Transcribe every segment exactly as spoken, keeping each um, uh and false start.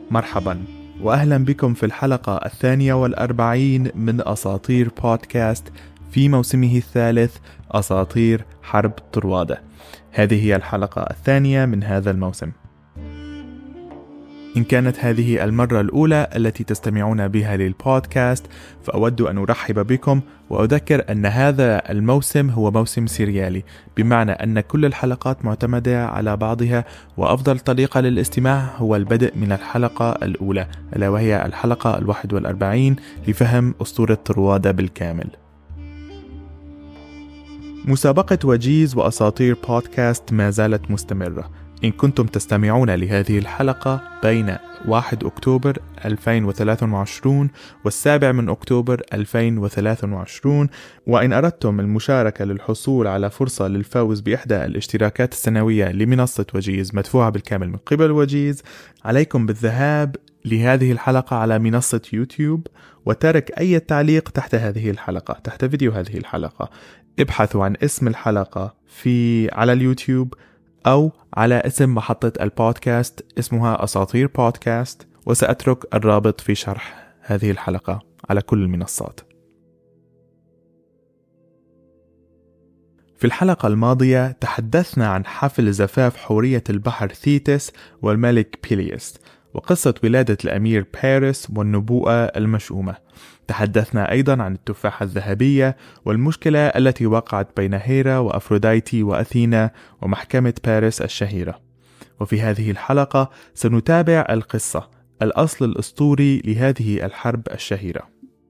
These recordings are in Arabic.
مرحبا وأهلا بكم في الحلقة الثانية والأربعين من أساطير بودكاست في موسمه الثالث أساطير حرب طروادة. هذه هي الحلقة الثانية من هذا الموسم. إن كانت هذه المرة الأولى التي تستمعون بها للبودكاست فأود أن أرحب بكم وأذكر أن هذا الموسم هو موسم سيريالي، بمعنى أن كل الحلقات معتمدة على بعضها، وأفضل طريقة للاستماع هو البدء من الحلقة الأولى ألا وهي الحلقة الواحد والأربعين لفهم أسطورة طروادة بالكامل. مسابقة وجيز وأساطير بودكاست ما زالت مستمرة. إن كنتم تستمعون لهذه الحلقة بين واحد أكتوبر ألفين وثلاثة وعشرين والسابع من أكتوبر ألفين وثلاثة وعشرين، وإن أردتم المشاركة للحصول على فرصة للفوز بإحدى الاشتراكات السنوية لمنصة وجيز مدفوعة بالكامل من قبل وجيز، عليكم بالذهاب لهذه الحلقة على منصة يوتيوب وترك أي تعليق تحت هذه الحلقة، تحت فيديو هذه الحلقة. ابحثوا عن اسم الحلقة في على اليوتيوب أو على اسم محطة البودكاست اسمها أساطير بودكاست، وسأترك الرابط في شرح هذه الحلقة على كل المنصات. في الحلقة الماضية تحدثنا عن حفل زفاف حورية البحر ثيتس والملك بيليس، وقصة ولادة الأمير باريس والنبوءة المشؤومة. تحدثنا أيضا عن التفاحة الذهبية والمشكلة التي وقعت بين هيرا وأفروديتي وأثينا ومحكمة باريس الشهيرة. وفي هذه الحلقة سنتابع القصة، الأصل الأسطوري لهذه الحرب الشهيرة.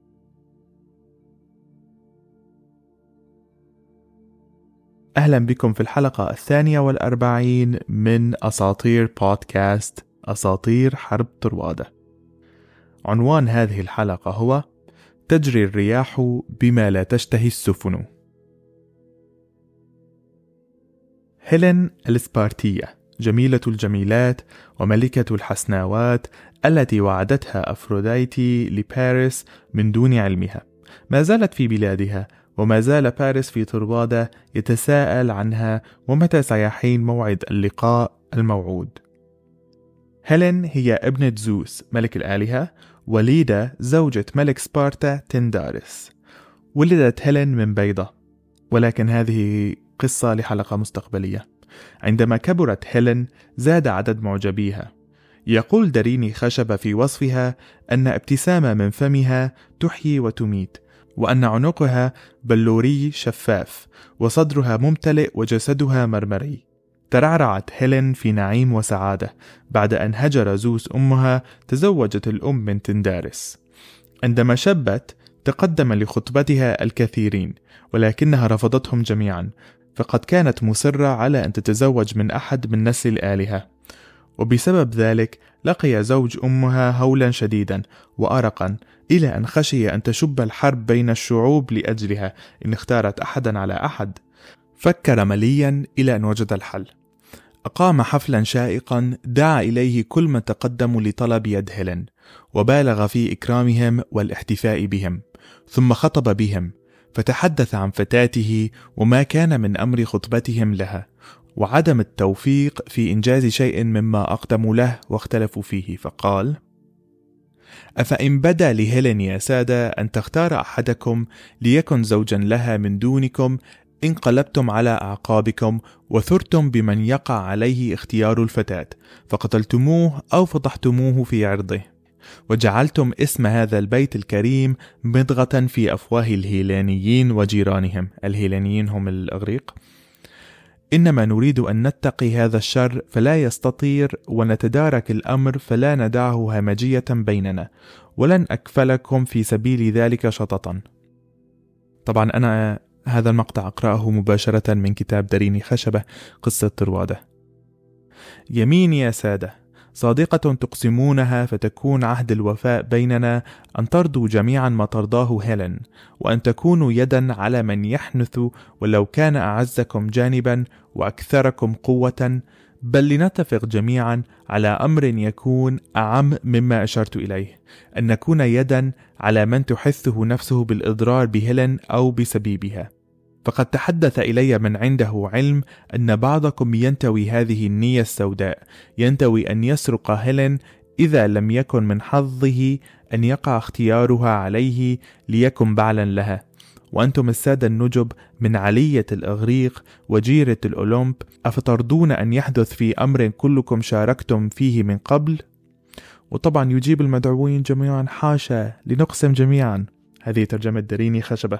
أهلا بكم في الحلقة الثانية والأربعين من أساطير بودكاست أساطير حرب طروادة. عنوان هذه الحلقة هو تجري الرياح بما لا تشتهي السفن. هيلين الإسبارتية، جميلة الجميلات وملكة الحسناوات التي وعدتها أفروديتي لباريس من دون علمها، ما زالت في بلادها، وما زال باريس في طروادة يتساءل عنها ومتى سيحين موعد اللقاء الموعود. هيلين هي ابنة زوس ملك الآلهة، وليدة زوجة ملك سبارتا تندارس. ولدت هيلين من بيضة، ولكن هذه قصة لحلقة مستقبلية. عندما كبرت هيلين زاد عدد معجبيها. يقول داريني خشبة في وصفها أن ابتسامة من فمها تحيي وتميت، وأن عنقها بلوري شفاف، وصدرها ممتلئ وجسدها مرمري. ترعرعت هيلين في نعيم وسعادة. بعد أن هجر زوس أمها تزوجت الأم من تندارس. عندما شبت تقدم لخطبتها الكثيرين، ولكنها رفضتهم جميعا، فقد كانت مصرة على أن تتزوج من أحد من نسل الآلهة. وبسبب ذلك لقي زوج أمها هولا شديدا وأرقا، إلى أن خشي أن تشب الحرب بين الشعوب لأجلها إن اختارت أحدا على أحد. فكر مليا إلى أن وجد الحل. أقام حفلا شائقا دعا إليه كل من تقدموا لطلب يد هيلين، وبالغ في إكرامهم والاحتفاء بهم، ثم خطب بهم، فتحدث عن فتاته وما كان من أمر خطبتهم لها، وعدم التوفيق في إنجاز شيء مما أقدموا له واختلفوا فيه. فقال: أفإن بدا لهيلين يا سادة أن تختار أحدكم ليكن زوجا لها من دونكم، انقلبتم على أعقابكم وثرتم بمن يقع عليه اختيار الفتاة، فقتلتموه أو فضحتموه في عرضه، وجعلتم اسم هذا البيت الكريم مضغة في أفواه الهيلانيين وجيرانهم. الهيلانيين هم الأغريق. إنما نريد أن نتقي هذا الشر فلا يستطير، ونتدارك الأمر فلا ندعه همجية بيننا، ولن أكفلكم في سبيل ذلك شططا. طبعا أنا هذا المقطع أقرأه مباشرة من كتاب داريني خشبة قصة طروادة. يمين يا سادة، صادقة تقسمونها فتكون عهد الوفاء بيننا أن ترضوا جميعا ما ترضاه هيلين، وأن تكونوا يدا على من يحنث ولو كان أعزكم جانبا وأكثركم قوة، بل لنتفق جميعا على أمر يكون أعم مما أشرت إليه، أن نكون يدا على من تحثه نفسه بالإضرار بهيلين أو بسبيبها. فقد تحدث إلي من عنده علم أن بعضكم ينتوي هذه النية السوداء، ينتوي أن يسرق هيلين إذا لم يكن من حظه أن يقع اختيارها عليه ليكن بعلا لها. وأنتم السادة النجب من علية الإغريق وجيرة الأولمب، أفترضون أن يحدث في أمر كلكم شاركتم فيه من قبل؟ وطبعا يجيب المدعوين جميعا: حاشا، لنقسم جميعا. هذه ترجمة دريني خشبة.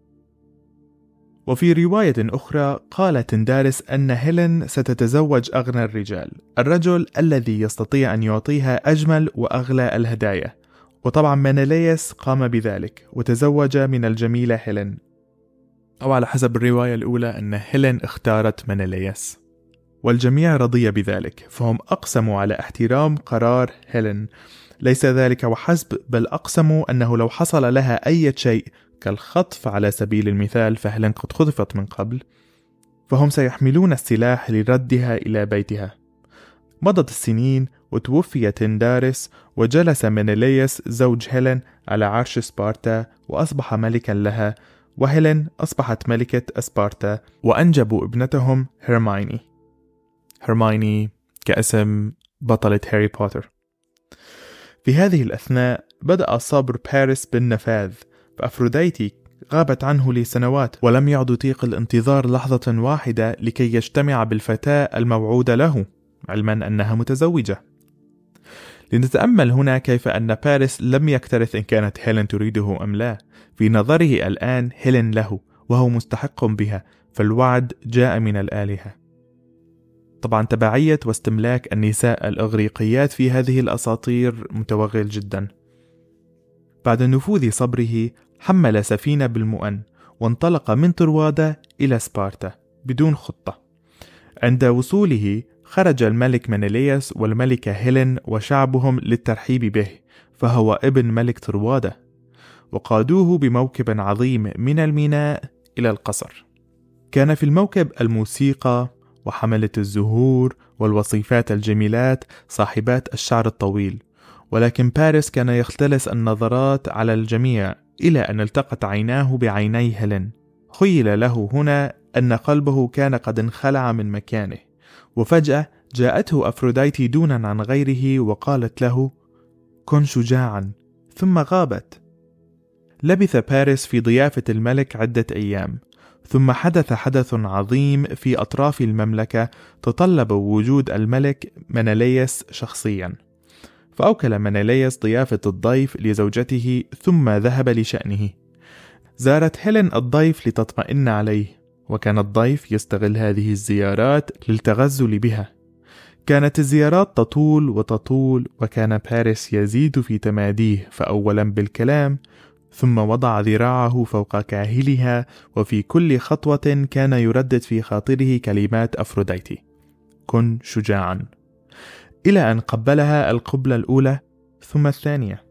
وفي رواية أخرى قال تندارس أن هيلين ستتزوج أغنى الرجال، الرجل الذي يستطيع أن يعطيها أجمل وأغلى الهدايا. وطبعا منيليوس قام بذلك وتزوج من الجميلة هيلين، أو على حسب الرواية الأولى أن هيلين اختارت منيليوس، والجميع رضي بذلك، فهم أقسموا على احترام قرار هيلين. ليس ذلك وحسب، بل أقسموا أنه لو حصل لها أي شيء كالخطف على سبيل المثال، فهيلين قد خطفت من قبل، فهم سيحملون السلاح لردها إلى بيتها. مضت السنين وتوفي تندارس، وجلس منيليوس زوج هيلين على عرش سبارتا وأصبح ملكا لها، وهيلين أصبحت ملكة أسبارتا، وأنجبوا ابنتهم هيرمايني. هيرمايني كاسم بطلة هاري بوتر. في هذه الأثناء بدأ صبر باريس بالنفاذ، فأفروديتي غابت عنه لسنوات ولم يعد يطيق الانتظار لحظة واحدة لكي يجتمع بالفتاة الموعودة له، علما أنها متزوجة. لنتأمل هنا كيف أن باريس لم يكترث إن كانت هيلين تريده أم لا. في نظره الآن هيلين له وهو مستحق بها، فالوعد جاء من الآلهة. طبعا تبعية واستملاك النساء الإغريقيات في هذه الأساطير متوغل جدا. بعد نفوذ صبره حمل سفينة بالمؤن وانطلق من طروادة إلى سبارتا بدون خطة. عند وصوله خرج الملك منيليوس والملكة هيلين وشعبهم للترحيب به، فهو ابن ملك طروادة، وقادوه بموكب عظيم من الميناء إلى القصر. كان في الموكب الموسيقى وحملة الزهور والوصيفات الجميلات صاحبات الشعر الطويل، ولكن باريس كان يختلس النظرات على الجميع إلى أن التقت عيناه بعيني هيلين. خيل له هنا أن قلبه كان قد انخلع من مكانه، وفجأة جاءته أفروديتي دونا عن غيره وقالت له: كن شجاعا، ثم غابت. لبث باريس في ضيافة الملك عدة أيام، ثم حدث حدث عظيم في أطراف المملكة تطلب وجود الملك منيليوس شخصيا، فأوكل منيليوس ضيافة الضيف لزوجته ثم ذهب لشأنه. زارت هيلين الضيف لتطمئن عليه، وكان الضيف يستغل هذه الزيارات للتغزل بها. كانت الزيارات تطول وتطول، وكان باريس يزيد في تماديه، فأولا بالكلام ثم وضع ذراعه فوق كاهلها، وفي كل خطوة كان يردد في خاطره كلمات أفروديتي: كن شجاعا، إلى أن قبلها القبلة الأولى ثم الثانية.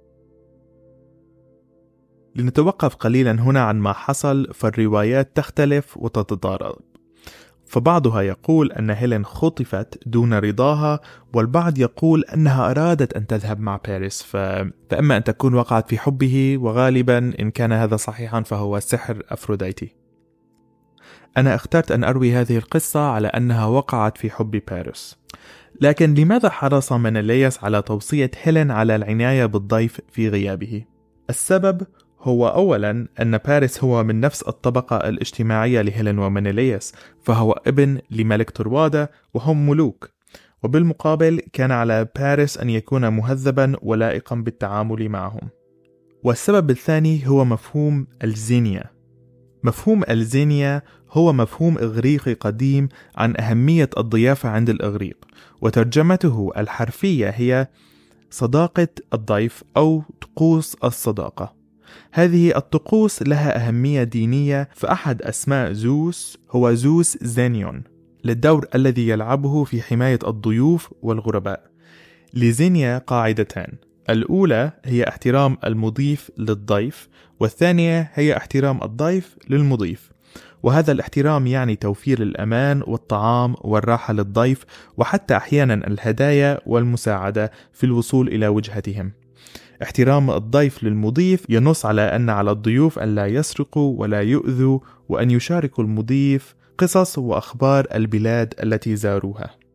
لنتوقف قليلا هنا عن ما حصل، فالروايات تختلف وتتضارب، فبعضها يقول أن هيلين خطفت دون رضاها، والبعض يقول أنها أرادت أن تذهب مع باريس، ف... فأما أن تكون وقعت في حبه، وغالبا إن كان هذا صحيحا فهو سحر أفروديتي. أنا اخترت أن أروي هذه القصة على أنها وقعت في حب باريس. لكن لماذا حرص منيليوس على توصية هيلين على العناية بالضيف في غيابه؟ السبب هو أولا أن باريس هو من نفس الطبقة الاجتماعية لهيلين ومنيليوس، فهو ابن لملك طروادة وهم ملوك، وبالمقابل كان على باريس أن يكون مهذبا ولائقا بالتعامل معهم. والسبب الثاني هو مفهوم الزينيا. مفهوم الزينيا هو مفهوم إغريقي قديم عن أهمية الضيافة عند الإغريق، وترجمته الحرفية هي صداقة الضيف أو طقوس الصداقة. هذه الطقوس لها أهمية دينية، فأحد أسماء زوس هو زوس زينيون للدور الذي يلعبه في حماية الضيوف والغرباء. لزينيا قاعدتان: الأولى هي احترام المضيف للضيف، والثانية هي احترام الضيف للمضيف. وهذا الاحترام يعني توفير الأمان والطعام والراحة للضيف، وحتى أحيانا الهدايا والمساعدة في الوصول إلى وجهتهم. احترام الضيف للمضيف ينص على أن على الضيوف أن لا يسرقوا ولا يؤذوا، وأن يشاركوا المضيف قصص وأخبار البلاد التي زاروها.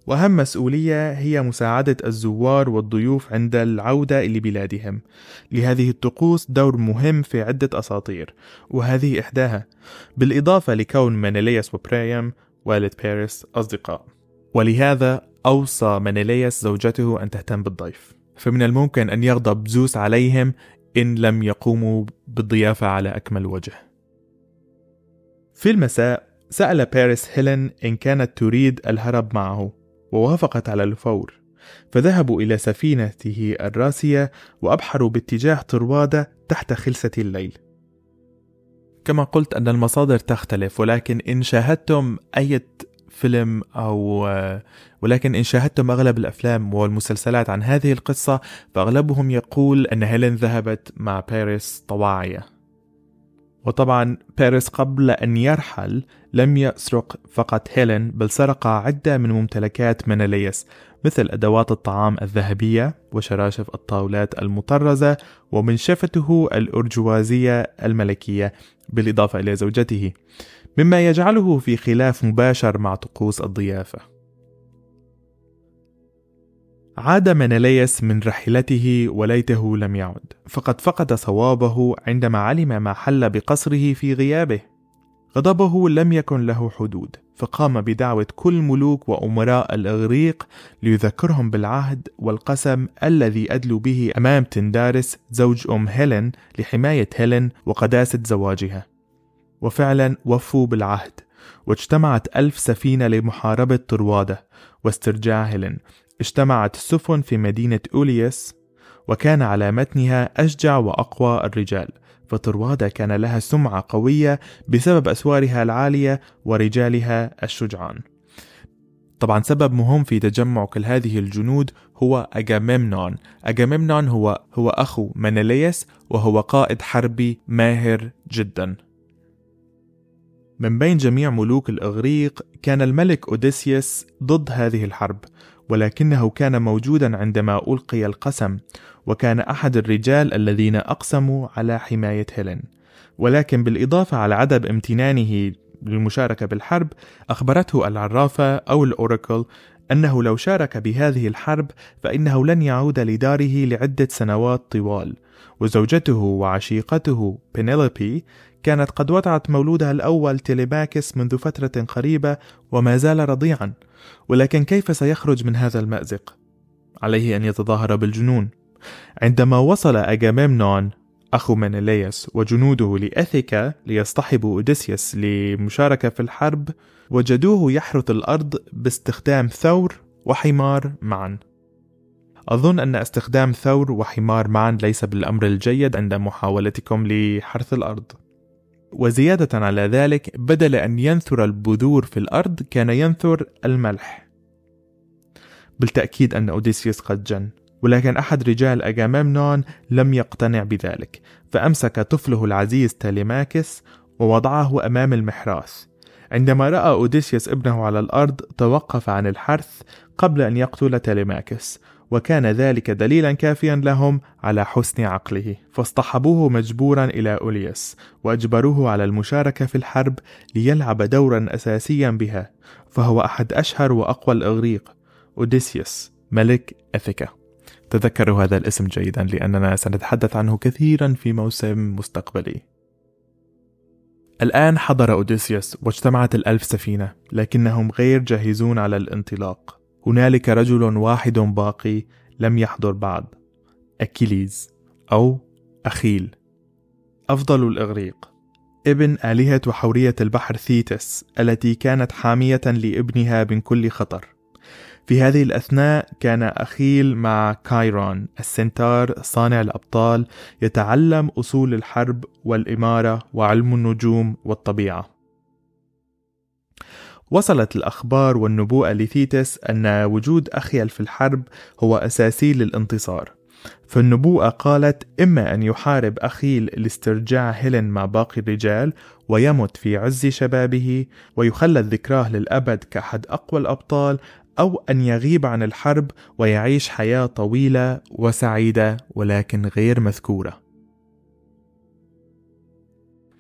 وأهم مسؤولية هي مساعدة الزوار والضيوف عند العودة إلى بلادهم. لهذه الطقوس دور مهم في عدة أساطير، وهذه إحداها، بالإضافة لكون منيليوس وبريام والد باريس أصدقاء، ولهذا أوصى منيليوس زوجته أن تهتم بالضيف، فمن الممكن أن يغضب زوس عليهم إن لم يقوموا بالضيافة على أكمل وجه. في المساء سأل باريس هيلين إن كانت تريد الهرب معه، ووافقت على الفور، فذهبوا إلى سفينته الراسية وأبحروا باتجاه طروادة تحت خلسة الليل. كما قلت أن المصادر تختلف، ولكن إن شاهدتم أي فيلم أو ولكن إن شاهدتم أغلب الأفلام والمسلسلات عن هذه القصة فأغلبهم يقول أن هيلين ذهبت مع باريس طواعية. وطبعا باريس قبل أن يرحل لم يسرق فقط هيلين، بل سرق عدة من ممتلكات منيليوس، مثل أدوات الطعام الذهبية وشراشف الطاولات المطرزة ومنشفته الأرجوازية الملكية، بالإضافة إلى زوجته، مما يجعله في خلاف مباشر مع طقوس الضيافة. عاد منيليوس من رحلته وليته لم يعد، فقد فقد صوابه عندما علم ما حل بقصره في غيابه. غضبه لم يكن له حدود، فقام بدعوة كل ملوك وأمراء الإغريق ليذكرهم بالعهد والقسم الذي أدلوا به أمام تندارس زوج أم هيلين لحماية هيلين وقداسة زواجها. وفعلا وفوا بالعهد، واجتمعت ألف سفينة لمحاربة طروادة واسترجاع هيلين. اجتمعت السفن في مدينة أوليوس، وكان على متنها أشجع وأقوى الرجال، فطروادة كان لها سمعة قوية بسبب أسوارها العالية ورجالها الشجعان. طبعا سبب مهم في تجمع كل هذه الجنود هو أغاميمنون. أغاميمنون هو هو أخو منيليوس، وهو قائد حربي ماهر جدا. من بين جميع ملوك الإغريق كان الملك أوديسيوس ضد هذه الحرب، ولكنه كان موجودا عندما ألقي القسم، وكان أحد الرجال الذين أقسموا على حماية هيلين. ولكن بالإضافة على عدم امتنانه للمشاركة بالحرب، أخبرته العرافة أو الأوراكل أنه لو شارك بهذه الحرب فإنه لن يعود لداره لعدة سنوات طوال. وزوجته وعشيقته بينيلوبي كانت قد وضعت مولودها الأول تيليماكس منذ فترة قريبة وما زال رضيعا، ولكن كيف سيخرج من هذا المأزق؟ عليه أن يتظاهر بالجنون. عندما وصل أغاميمنون أخو منيليوس وجنوده لأثيكا ليصطحبوا أوديسيوس لمشاركة في الحرب، وجدوه يحرث الأرض باستخدام ثور وحمار معا. أظن أن استخدام ثور وحمار معا ليس بالأمر الجيد عند محاولتكم لحرث الأرض. وزيادة على ذلك، بدل أن ينثر البذور في الأرض كان ينثر الملح. بالتأكيد أن أوديسيوس قد جن، ولكن أحد رجال أغاميمنون لم يقتنع بذلك، فأمسك طفله العزيز تيليماكس ووضعه أمام المحراث. عندما رأى أوديسيوس ابنه على الأرض توقف عن الحرث قبل أن يقتل تيليماكس، وكان ذلك دليلا كافيا لهم على حسن عقله، فاصطحبوه مجبورا إلى أوليوس وأجبروه على المشاركة في الحرب ليلعب دورا أساسيا بها، فهو أحد أشهر وأقوى الإغريق، أوديسيوس ملك أثيكا. تذكروا هذا الاسم جيدا لأننا سنتحدث عنه كثيرا في موسم مستقبلي. الآن حضر أوديسيوس واجتمعت الألف سفينة، لكنهم غير جاهزون على الانطلاق. هنالك رجل واحد باقي لم يحضر بعد، أكيليز أو أخيل، أفضل الإغريق، ابن آلهة وحورية البحر ثيتس التي كانت حامية لابنها من كل خطر. في هذه الأثناء كان أخيل مع كايرون السنتار صانع الأبطال يتعلم أصول الحرب والإمارة وعلم النجوم والطبيعة. وصلت الأخبار والنبوءة لثيتس أن وجود أخيل في الحرب هو أساسي للانتصار، فالنبوءة قالت إما أن يحارب أخيل لاسترجاع هيلين مع باقي الرجال ويمت في عز شبابه ويخلد ذكراه للأبد كأحد أقوى الأبطال، أو أن يغيب عن الحرب ويعيش حياة طويلة وسعيدة ولكن غير مذكورة.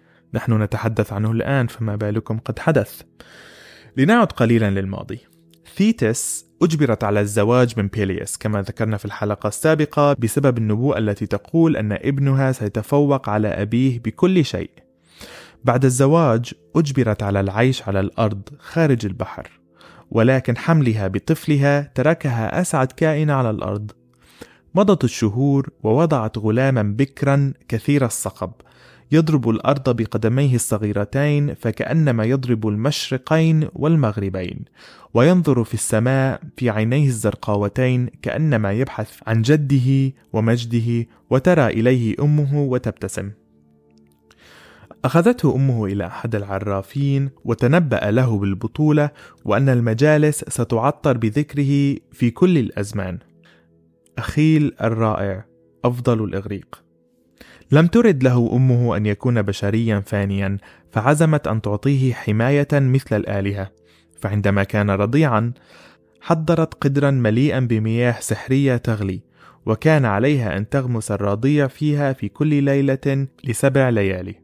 نحن نتحدث عنه الآن، فما بالكم قد حدث. لنعد قليلا للماضي. ثيتس أجبرت على الزواج من بيلياس كما ذكرنا في الحلقة السابقة بسبب النبوءة التي تقول أن ابنها سيتفوق على أبيه بكل شيء. بعد الزواج أجبرت على العيش على الأرض خارج البحر، ولكن حملها بطفلها تركها أسعد كائن على الأرض. مضت الشهور ووضعت غلاما بكرا كثير الصقب يضرب الأرض بقدميه الصغيرتين فكأنما يضرب المشرقين والمغربين، وينظر في السماء في عينيه الزرقاوتين كأنما يبحث عن جده ومجده، وترى إليه أمه وتبتسم. أخذته أمه إلى أحد العرافين وتنبأ له بالبطولة وأن المجالس ستعطر بذكره في كل الأزمان. أخيل الرائع أفضل الإغريق. لم ترد له أمه أن يكون بشريا فانيا، فعزمت أن تعطيه حماية مثل الآلهة. فعندما كان رضيعا حضرت قدرا مليئا بمياه سحرية تغلي، وكان عليها أن تغمس الرضيع فيها في كل ليلة لسبع ليالي.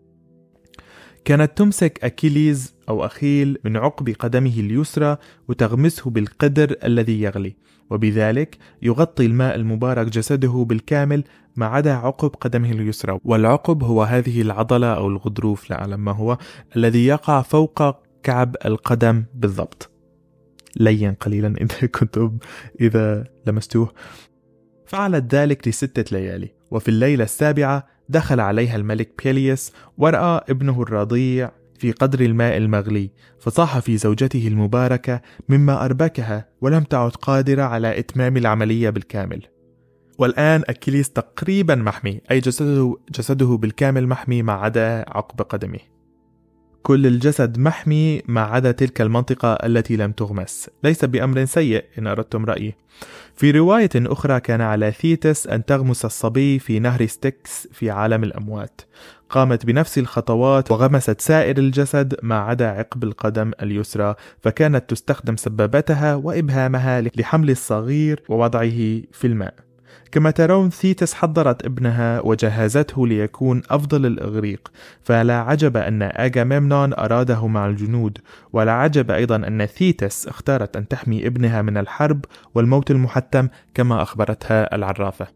كانت تمسك أكيليز أو أخيل من عقب قدمه اليسرى وتغمسه بالقدر الذي يغلي، وبذلك يغطي الماء المبارك جسده بالكامل ما عدا عقب قدمه اليسرى. والعقب هو هذه العضلة أو الغضروف لا أعلم ما هو، الذي يقع فوق كعب القدم بالضبط، لين قليلا إذا كنتم إذا لمستوه. فعلت ذلك لستة ليالي، وفي الليلة السابعة دخل عليها الملك بيلياس ورأى ابنه الرضيع في قدر الماء المغلي، فصاح في زوجته المباركة مما أربكها ولم تعد قادرة على إتمام العملية بالكامل. والآن أكيليس تقريبا محمي، أي جسده, جسده بالكامل محمي ما عدا عقب قدمه. كل الجسد محمي ما عدا تلك المنطقة التي لم تغمس. ليس بأمر سيء إن أردتم رأيي. في رواية أخرى كان على ثيتس أن تغمس الصبي في نهر ستيكس في عالم الأموات. قامت بنفس الخطوات وغمست سائر الجسد ما عدا عقب القدم اليسرى، فكانت تستخدم سبابتها وإبهامها لحمل الصغير ووضعه في الماء. كما ترون ثيتس حضرت ابنها وجهزته ليكون أفضل الإغريق، فلا عجب أن أغاممنون أراده مع الجنود، ولا عجب أيضا أن ثيتس اختارت أن تحمي ابنها من الحرب والموت المحتم كما أخبرتها العرافة.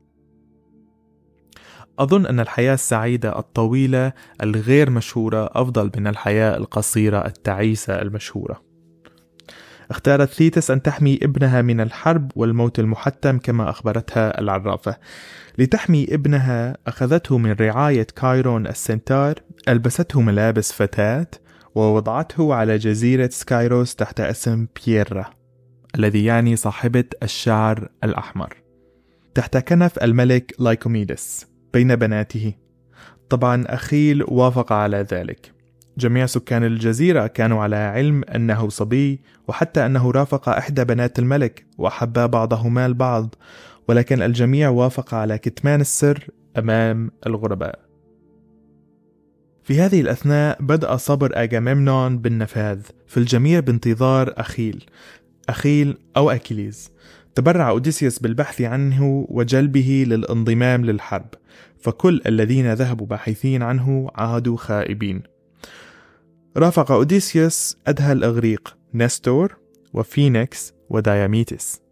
أظن أن الحياة السعيدة الطويلة الغير مشهورة أفضل من الحياة القصيرة التعيسة المشهورة. اختارت ثيتس أن تحمي ابنها من الحرب والموت المحتم كما أخبرتها العرافة. لتحمي ابنها أخذته من رعاية كايرون السنتار، ألبسته ملابس فتاة ووضعته على جزيرة سكايروس تحت اسم بييرا الذي يعني صاحبة الشعر الأحمر، تحت كنف الملك لايكوميدس بين بناته. طبعا أخيل وافق على ذلك. جميع سكان الجزيرة كانوا على علم أنه صبي، وحتى أنه رافق إحدى بنات الملك وأحبا بعضهما البعض، ولكن الجميع وافق على كتمان السر أمام الغرباء. في هذه الأثناء بدأ صبر أغاممنون بالنفاذ، فالجميع بانتظار أخيل أخيل أو أكيليز. تبرع أوديسيوس بالبحث عنه وجلبه للانضمام للحرب، فكل الذين ذهبوا باحثين عنه عادوا خائبين. رافق أوديسيوس أدهى الإغريق نستور وفينيكس ودياميتس.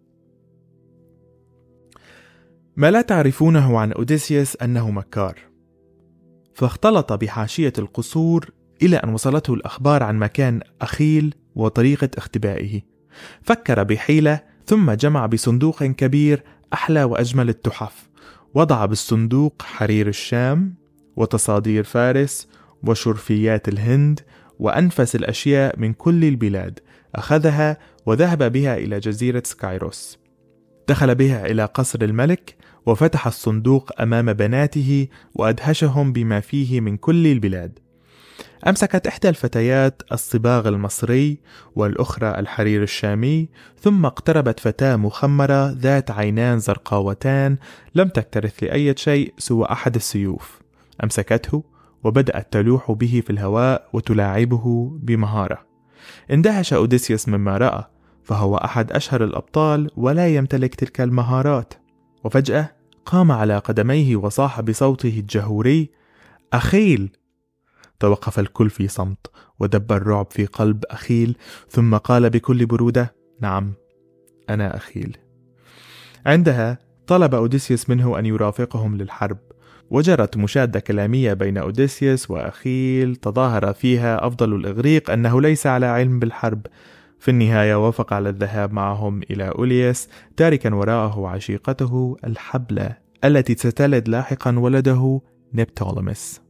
ما لا تعرفونه عن أوديسيوس أنه مكار، فاختلط بحاشية القصور إلى أن وصلته الأخبار عن مكان أخيل وطريقة اختبائه. فكر بحيلة ثم جمع بصندوق كبير أحلى وأجمل التحف، وضع بالصندوق حرير الشام وتصادير فارس وشرفيات الهند وأنفس الأشياء من كل البلاد. أخذها وذهب بها إلى جزيرة سكايروس. دخل بها إلى قصر الملك وفتح الصندوق أمام بناته وأدهشهم بما فيه من كل البلاد. أمسكت إحدى الفتيات الصباغ المصري والأخرى الحرير الشامي، ثم اقتربت فتاة مخمرة ذات عينان زرقاوتان لم تكترث لأي شيء سوى أحد السيوف. أمسكته وبدأت تلوح به في الهواء وتلاعبه بمهارة. اندهش أوديسيوس مما رأى، فهو أحد أشهر الأبطال ولا يمتلك تلك المهارات. وفجأة قام على قدميه وصاح بصوته الجهوري: أخيل! توقف الكل في صمت، ودب الرعب في قلب أخيل، ثم قال بكل برودة: نعم، أنا أخيل. عندها طلب أوديسيوس منه أن يرافقهم للحرب، وجرت مشادة كلامية بين أوديسيوس وأخيل تظاهر فيها أفضل الإغريق أنه ليس على علم بالحرب. في النهاية وافق على الذهاب معهم إلى أوليس، تاركا وراءه عشيقته الحبلة التي ستلد لاحقا ولده نبتولمس.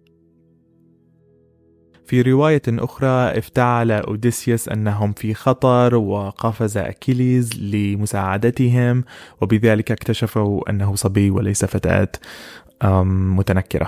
في رواية أخرى افتعل أوديسيوس أنهم في خطر، وقفز أكيليز لمساعدتهم، وبذلك اكتشفوا أنه صبي وليس فتاة متنكرة.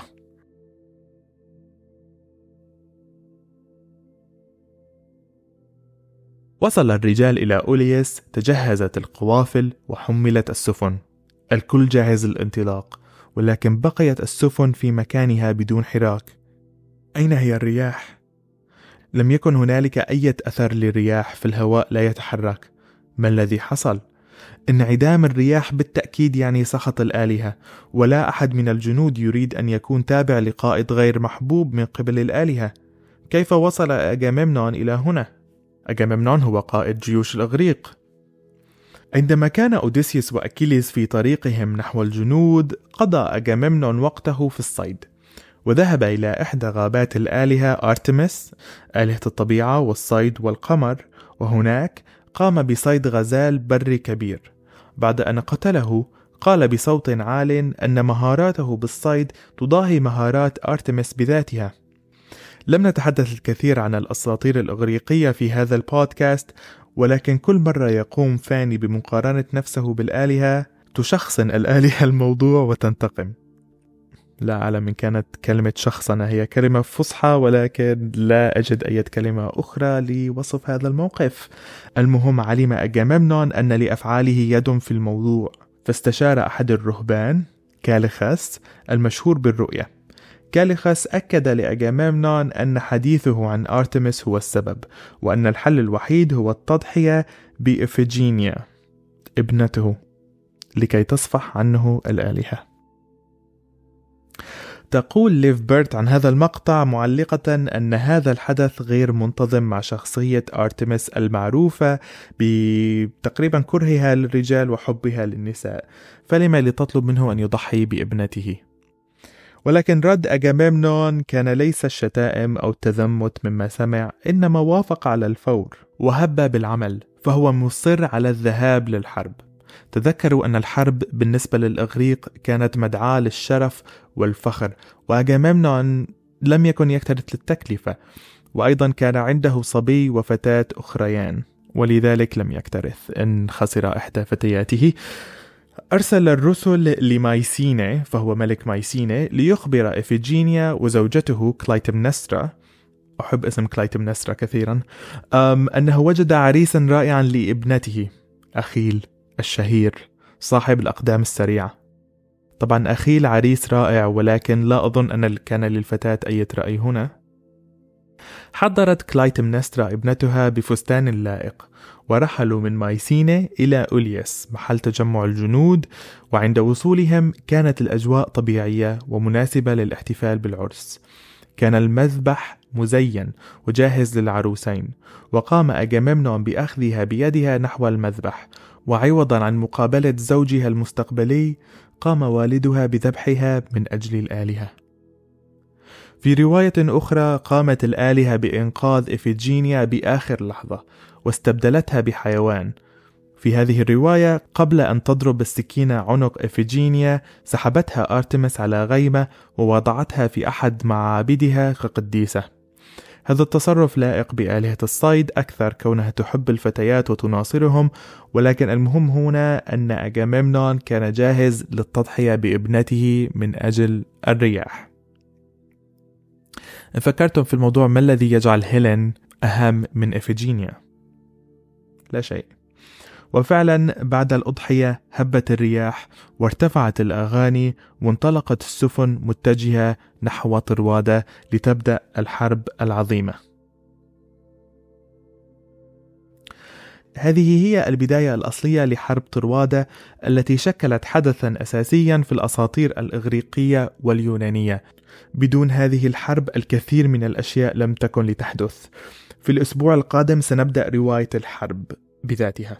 وصل الرجال إلى أوليس، تجهزت القوافل وحملت السفن، الكل جاهز للانطلاق، ولكن بقيت السفن في مكانها بدون حراك. أين هي الرياح؟ لم يكن هنالك أي أثر للرياح في الهواء، لا يتحرك. ما الذي حصل؟ انعدام الرياح بالتأكيد يعني سخط الآلهة، ولا أحد من الجنود يريد أن يكون تابع لقائد غير محبوب من قبل الآلهة. كيف وصل أغاممنون إلى هنا؟ أغاممنون هو قائد جيوش الإغريق. عندما كان أوديسيوس وأكيليس في طريقهم نحو الجنود، قضى أغاممنون وقته في الصيد، وذهب إلى إحدى غابات الآلهة أرتمس آلهة الطبيعة والصيد والقمر، وهناك قام بصيد غزال بري كبير. بعد أن قتله قال بصوت عال أن مهاراته بالصيد تضاهي مهارات أرتمس بذاتها. لم نتحدث الكثير عن الأساطير الإغريقية في هذا البودكاست، ولكن كل مرة يقوم فاني بمقارنة نفسه بالآلهة تشخصن الآلهة الموضوع وتنتقم. لا أعلم إن كانت كلمة شخصنة هي كلمة فصحى، ولكن لا أجد أي كلمة أخرى لوصف هذا الموقف. المهم، علم أغاممنون أن لأفعاله يد في الموضوع، فاستشار أحد الرهبان كاليخاس المشهور بالرؤية. كاليخاس أكد لأغاممنون أن حديثه عن أرتمس هو السبب، وأن الحل الوحيد هو التضحية بإفيجينيا ابنته لكي تصفح عنه الآلهة. تقول ليف بيرت عن هذا المقطع معلقة أن هذا الحدث غير منتظم مع شخصية أرتمس المعروفة بتقريبا كرهها للرجال وحبها للنساء، فلما لتطلب منه أن يضحي بابنته؟ ولكن رد أغاممنون كان ليس الشتائم أو التذمت مما سمع، إنما وافق على الفور وهب بالعمل، فهو مصر على الذهاب للحرب. تذكروا أن الحرب بالنسبة للإغريق كانت مدعاة للشرف والفخر، وأغاممنون لم يكن يكترث للتكلفة، وأيضا كان عنده صبي وفتاة أخريان، ولذلك لم يكترث إن خسر إحدى فتياته. أرسل الرسل لمايسينة، فهو ملك مايسينة، ليخبر إفيجينيا وزوجته كلايتمنسترا، أحب اسم كلايتمنسترا كثيرا، أنه وجد عريسا رائعا لابنته أخيل الشهير صاحب الأقدام السريعة. طبعا أخيل عريس رائع، ولكن لا أظن أن كان للفتاة أي رأي هنا. حضرت كلايتمنسترا ابنتها بفستان لائق، ورحلوا من مايسينة إلى أوليس محل تجمع الجنود، وعند وصولهم كانت الأجواء طبيعية ومناسبة للاحتفال بالعرس. كان المذبح مزين وجاهز للعروسين، وقام أغاممنون بأخذها بيدها نحو المذبح، وعوضا عن مقابلة زوجها المستقبلي قام والدها بذبحها من أجل الآلهة. في رواية أخرى قامت الآلهة بإنقاذ إفيجينيا بآخر لحظة واستبدلتها بحيوان. في هذه الرواية قبل أن تضرب السكينة عنق إفيجينيا سحبتها أرتمس على غيمة ووضعتها في أحد معابدها كقديسة. هذا التصرف لائق بآلهة الصيد أكثر، كونها تحب الفتيات وتناصرهم، ولكن المهم هنا أن أغاممنون كان جاهز للتضحية بابنته من أجل الرياح. إن فكرتم في الموضوع، ما الذي يجعل هيلين أهم من إفيجينيا؟ لا شيء. وفعلا بعد الأضحية هبت الرياح وارتفعت الأغاني، وانطلقت السفن متجهة نحو طروادة لتبدأ الحرب العظيمة. هذه هي البداية الأصلية لحرب طروادة التي شكلت حدثا أساسيا في الأساطير الإغريقية واليونانية. بدون هذه الحرب الكثير من الأشياء لم تكن لتحدث. في الأسبوع القادم سنبدأ رواية الحرب بذاتها.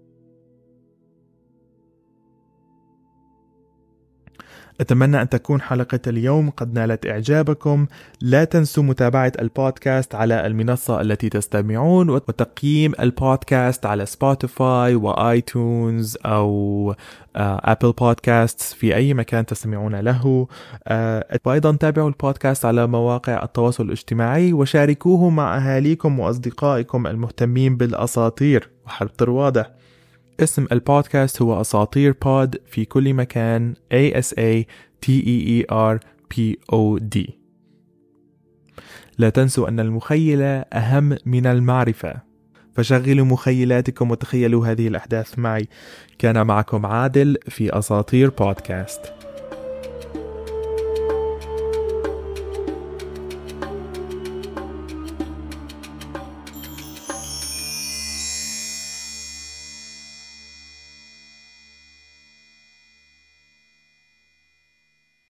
أتمنى أن تكون حلقة اليوم قد نالت إعجابكم. لا تنسوا متابعة البودكاست على المنصة التي تستمعون، وتقييم البودكاست على سبوتيفاي وآيتونز أو أبل بودكاست في أي مكان تستمعون له. وأيضا تابعوا البودكاست على مواقع التواصل الاجتماعي، وشاركوه مع أهاليكم وأصدقائكم المهتمين بالأساطير وحرب طروادة. اسم البودكاست هو أساطير بود في كل مكان، A S A T E E R P O D. لا تنسوا أن المخيلة أهم من المعرفة، فشغلوا مخيلاتكم وتخيلوا هذه الأحداث معي. كان معكم عادل في أساطير بودكاست.